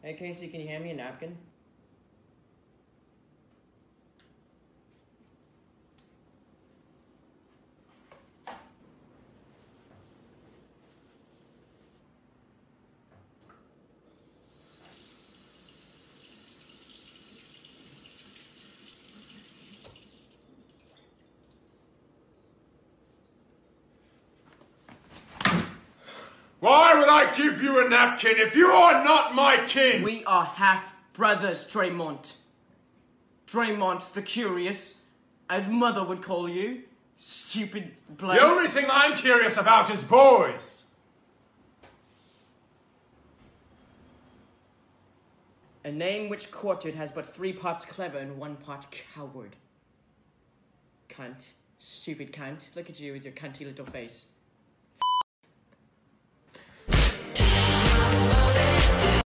Hey, Casey, can you hand me a napkin? Why would I give you a napkin if you are not my kin? We are half-brothers, Draymond. Draymond the Curious, as Mother would call you. Stupid bloke. The only thing I'm curious about is boys. A name which courted has but 3 parts clever and 1 part coward. Cunt. Stupid cunt. Look at you with your cunty little face.